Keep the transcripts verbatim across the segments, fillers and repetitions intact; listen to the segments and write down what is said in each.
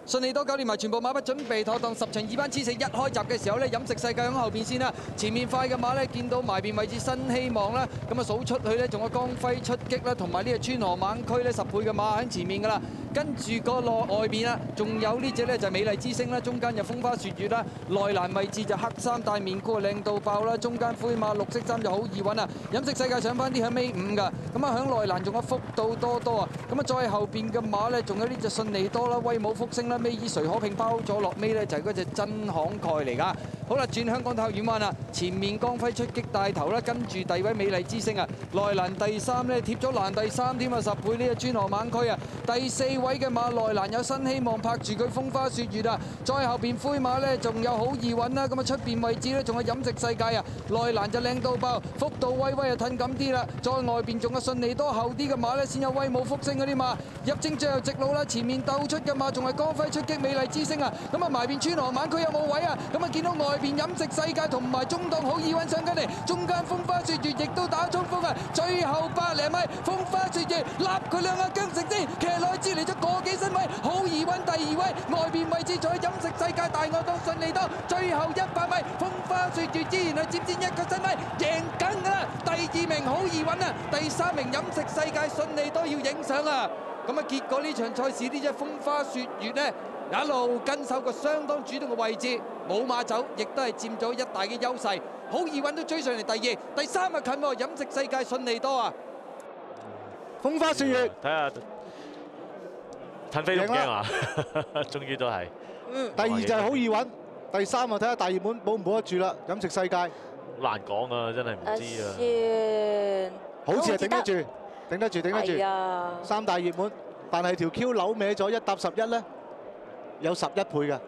順利多搞掂埋全部馬匹準備妥當，十場二班 G 四一開閘嘅時候咧，飲食世界喺後邊先啦。前面快嘅馬咧，見到埋邊位置新希望啦，咁啊數出去咧，仲有光輝出擊啦，同埋呢個川河猛區咧十倍嘅馬喺前面噶啦。跟住個內外邊啊，仲有呢隻咧就係美麗之星啦，中間就風花雪月啦，內欄位置就黑衫戴面箍靚到爆啦，中間灰馬綠色衫就好易揾啊。飲食世界上翻啲喺尾五噶，咁啊響內欄仲有福到多多啊，咁啊再後邊嘅馬咧，仲有呢隻順利多啦，威武福星啦，尾以誰可拼包咗落尾咧就係嗰隻真慷慨嚟噶。好啦，轉香港太學院灣啦，前面光輝出擊帶頭啦，跟住第二位美麗之星啊，內欄第三咧貼咗欄第三添啊，十倍呢個川河猛區啊，第四位嘅馬內欄有新希望拍住佢風花雪月啊，再後邊灰馬咧仲有好易揾啦，咁啊出邊位置咧仲有飲食世界啊，內欄就靚到爆，福到威威啊褪緊啲啦，再外邊仲有順利多後啲嘅馬咧先有威武福星嗰啲馬，入正最後直路啦，前面鬥出嘅馬仲係光輝出擊美麗之星啊，咁啊埋邊川河猛區有冇位啊？咁啊見到外邊飲食世界同埋中檔好易揾上緊嚟，中間風花雪月亦都打衝鋒啊！最後百零米風花雪月立佢兩個姜成之，騎內之嚟咗個幾身位，好易揾第二位，外邊位置仲有飲食世界大外檔順利多，最後一百米風花雪月依然係佔佔一個身位，贏緊㗎啦！第二名好易揾啊，第三名飲食世界順利多要影相啊！咁啊結果呢場賽事呢隻風花雪月呢，一路跟手個相當主動嘅位置，冇馬走，亦都係佔咗一大嘅優勢，好易揾到追上嚟第二、第三啊近喎，飲食世界順利多啊！ 風花雪月， 睇下騰飛都唔驚啊！終於都係。 嗯。第二就係好易揾，第三啊睇下大熱門保唔保得住啦，飲食世界。 難講啊，真係唔知啊。 先， 好似係頂得住，頂得住，頂得住。 係啊。 三大熱門，但係條 Q 扭歪咗，一搭十一咧。有十一倍嘅，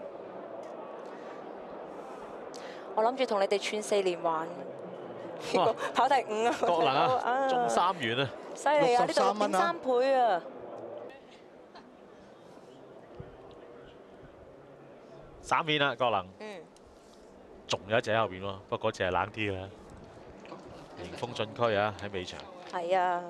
我諗住同你哋串四連環，結果跑第五啊！ 國能啊，中三元啊！ 犀利啊！呢度六點三倍啊！ 三面啦，國能。 嗯。 仲有一隻喺後邊喎，不過嗰隻係冷啲嘅啦。迎風進區啊，喺尾場。 係啊。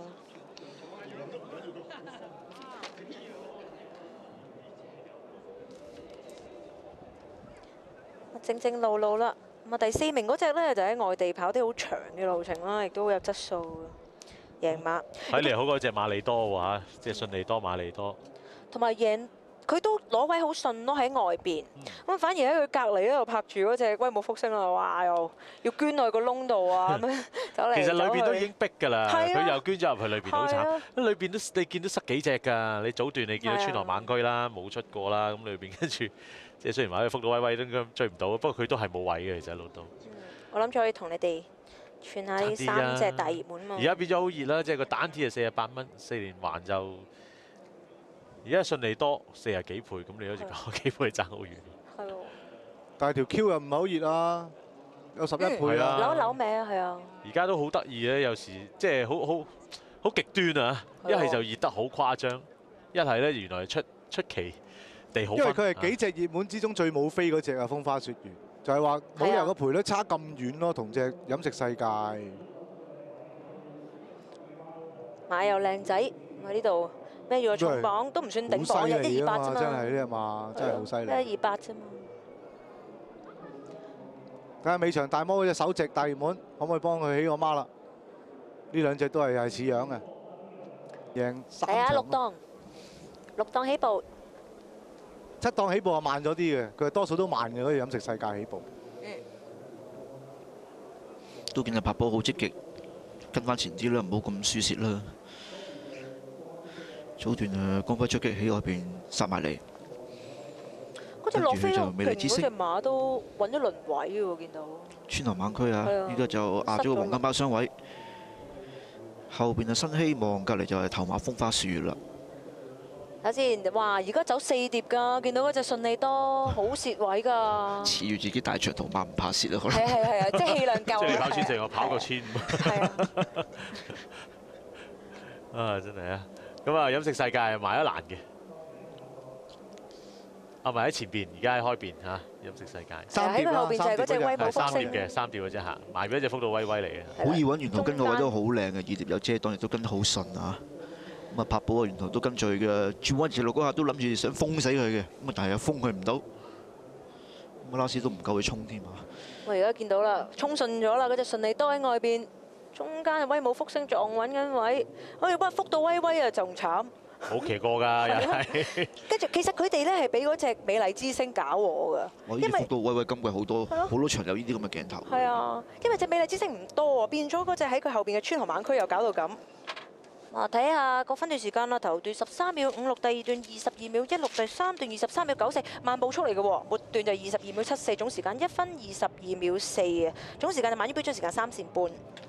正正路路啦，咁啊第四名嗰隻咧就喺外地跑啲好長嘅路程啦，亦都好有質素嘅贏馬。 睇嚟好過隻馬利多喎嚇，即係順利多馬利多。 同埋贏佢都攞位好順咯喺外邊，咁、嗯、反而喺佢隔離咧度拍住嗰隻威武福星啦，哇又要捐落去個窿度啊咁樣走嚟。 其實裏邊都已經逼㗎啦，佢、啊、又捐咗入去裏邊好慘。裏邊都你見到塞幾隻㗎，你早段你見到川河猛區啦冇出過啦，咁裏邊跟住。即係雖然話佢福到威威都應該追唔到，不過佢都係冇位嘅，其實一路都。 我諗住可以同你哋串下呢三隻大熱門嘛。 而家變咗好熱啦，即係個單 T 係四十八蚊，四連環就而家順利多四十幾倍，咁你好似講幾倍爭好遠。 係喎。 但係條 Q 又唔係好熱啊，有十一倍啊。 扭一扭尾啊，係啊。 而家都好得意咧，有時即係好好好極端啊！一係就熱得好誇張，一係咧原來出出奇。 因為佢係幾隻熱門之中最冇飛嗰隻啊，風花雪月就係話冇理由個賠率差咁遠咯，同隻飲食世界。 馬又靚仔喺呢度，孭住個重磅都唔算頂磅，一一二八啫嘛。 真係呢隻馬真係好犀利。 一二八啫嘛。 睇下尾場大摩嗰隻首席大熱門，可唔可以幫佢起個孖啦？呢兩隻都係係似樣嘅，贏三場。 係啊，六檔，六檔起步。 七檔起步係慢咗啲嘅，佢係多數都慢嘅嗰啲飲食世界起步。 嗯。 都見阿柏波好積極，跟翻前啲啦，唔好咁輸蝕啦。早段誒光輝出擊喺外邊殺埋嚟。 嗰隻洛菲洛平嗰隻馬都揾咗輪位嘅喎，見到。 川河猛區啊，依家就壓咗個黃金包雙位。後邊係新希望，隔離就係頭馬風花雪月啦。 睇先，哇！而家走四碟㗎，見到嗰隻順利多好蝕位㗎。 恃住自己大長途馬唔怕蝕啊！可能係係係啊，即係氣量夠。 即係你跑千四，我跑個千五。 係啊。 啊，真係啊！咁啊，飲食世界埋一欄嘅，啊埋喺前邊，而家喺開邊嚇飲食世界。 三碟啦，三碟係三碟嘅，三碟嗰隻嚇，埋咗隻福到威威嚟嘅。 好易揾，沿途跟個位都好靚嘅，二碟有遮擋，亦都跟得好順啊！ 咁啊，柏寶啊，沿途都跟隨嘅，轉彎直路嗰下都諗住想封死佢嘅，咁啊，但係又封佢唔到，咁啊，拉斯都唔夠佢衝添啊！ 我而家見到啦，衝順咗啦，嗰隻順利多喺外邊，中間威武福星撞穩緊位，我哋不過福到威威啊，仲慘。 冇騎過㗎，又係。 跟住其實佢哋咧係俾嗰隻美麗之星搞我㗎， 我呢啲福到威威今季好多好多場有呢啲咁嘅鏡頭。 係啊，因為隻美麗之星唔多啊，變咗嗰隻喺佢後邊嘅川河猛區又搞到咁。啊，睇下個分段時間啦，頭段十三秒五六，第二段二十二秒一六，第三段二十三秒九四，慢步速嚟嘅喎，末段就二十二秒七四，總時間一分二十二秒四啊，總時間就慢於標準時間三線半。